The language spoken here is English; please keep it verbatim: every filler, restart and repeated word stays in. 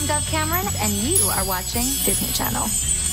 I'm Dove Cameron, and you are watching Disney Channel.